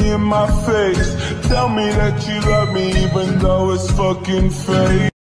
in my face. Tell me that you love me even though it's fucking fake.